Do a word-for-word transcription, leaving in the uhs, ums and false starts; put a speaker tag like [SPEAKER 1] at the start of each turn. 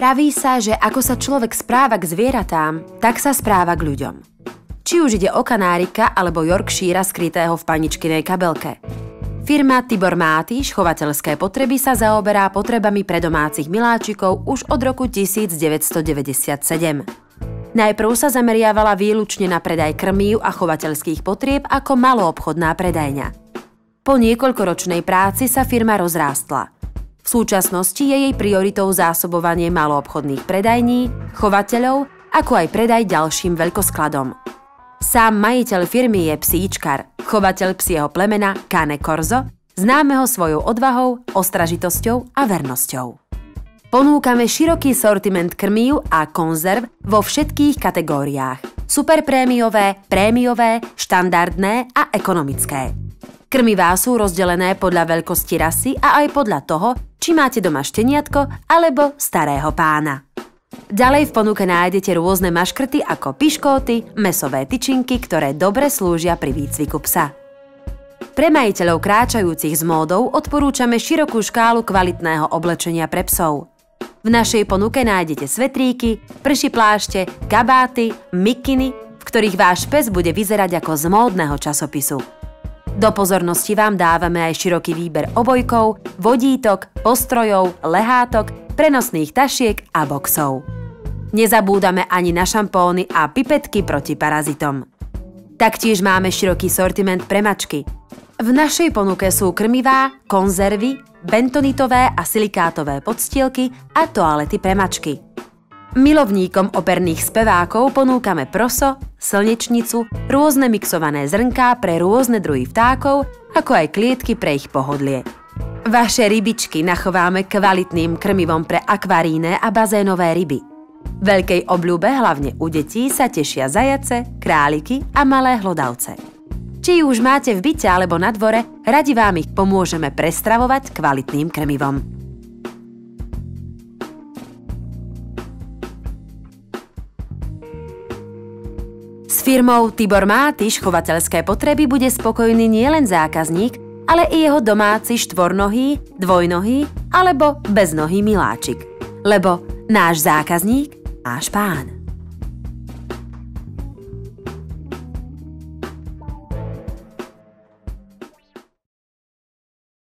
[SPEAKER 1] Praví sa, že ako sa človek správa k zvieratám, tak sa správa k ľuďom. Či už ide o kanárika alebo Yorkshíra skrytého v paničkinej kabelke. Firma Tibor Mátyš chovateľské potreby sa zaoberá potrebami pre domácich miláčikov už od roku tisícdeväťstodeväťdesiatsedem. Najprv sa zameriavala výlučne na predaj krmív a chovateľských potrieb ako maloobchodná predajňa. Po niekoľkoročnej práci sa firma rozrástla. V súčasnosti je jej prioritou zásobovanie maloobchodných predajní, chovateľov, ako aj predaj ďalším veľkoskladom. Sám majiteľ firmy je psíčkar, chovateľ psieho plemena Cane Corso, známeho svojou odvahou, ostražitosťou a vernosťou. Ponúkame široký sortiment krmív a konzerv vo všetkých kategóriách. Superprémiové, prémiové, štandardné a ekonomické. Krmivá sú rozdelené podľa veľkosti rasy a aj podľa toho, či máte doma šteniatko alebo starého pána. Ďalej v ponuke nájdete rôzne maškrty ako piškóty, mäsové tyčinky, ktoré dobre slúžia pri výcviku psa. Pre majiteľov kráčajúcich s módou odporúčame širokú škálu kvalitného oblečenia pre psov. V našej ponuke nájdete svetríky, prší plášte, kabáty, mikiny, v ktorých váš pes bude vyzerať ako z módneho časopisu. Do pozornosti vám dávame aj široký výber obojkov, vodítok, postrojov, lehátok, prenosných tašiek a boxov. Nezabúdame ani na šampóny a pipetky proti parazitom. Taktiež máme široký sortiment pre mačky. V našej ponuke sú krmivá, konzervy, bentonitové a silikátové podstielky a toalety pre mačky. Milovníkom operných spevákov ponúkame proso, slnečnicu, rôzne mixované zrnká pre rôzne druhy vtákov, ako aj klietky pre ich pohodlie. Vaše rybičky nachováme kvalitným krmivom pre akvaríne a bazénové ryby. Veľkej obľúbe hlavne u detí sa tešia zajace, králiky a malé hlodavce. Či už máte v byte alebo na dvore, radi vám ich pomôžeme prestravovať kvalitným krmivom. S firmou Tibor Mátyš chovateľské potreby bude spokojný nielen zákazník, ale i jeho domáci štvornohý, dvojnohý alebo beznohý miláčik. Lebo náš zákazník, náš pán.